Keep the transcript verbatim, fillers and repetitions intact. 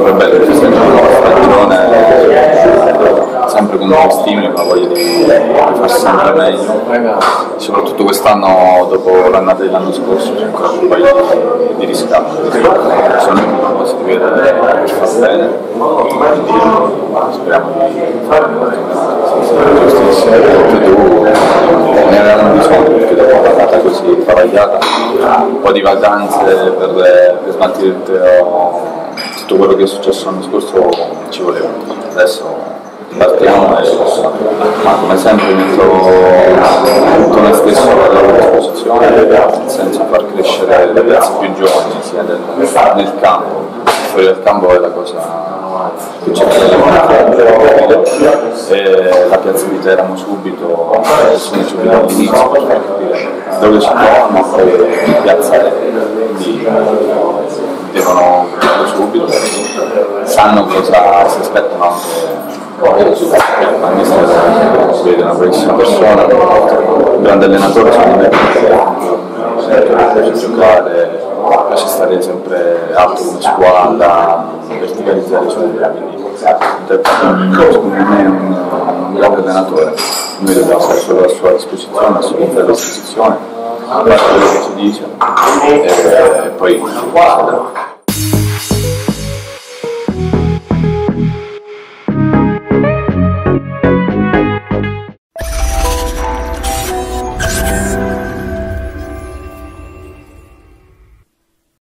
sempre bello che sia una nuova stagione, sempre con nuovi stimoli, ma voglia di far sempre meglio. Soprattutto quest'anno, dopo l'annata dell'anno scorso, c'è ancora un paio di, di riscatto. Sono un si vede per far bene, quindi speriamo di fare giustissimo. Ne avevamo bisogno perché dopo un'annata così travagliata, un po' di vacanze per, per smaltire tutto quello che è successo l'anno scorso ci voleva. Adesso partiamo e ma come sempre metto tutto me stesso alla loro disposizione, nel senso di far crescere le ragazze più giovani sia nel, nel campo, fuori dal campo è la cosa che c'è e la piazza di Teramo subito, nessuno subito all'inizio per far capire dove si trovano, poi in piazza è, quindi devono capirlo subito, sanno cosa si aspettano anche. La mister si vede una bravissima persona, un grande allenatore, secondo me, piace giocare, piace stare sempre alto come squadra, verticalizzare subito, quindi secondo me è un, un grande allenatore, noi dobbiamo stare solo a sua disposizione, a sua completa disposizione, fare quello che ci dice e poi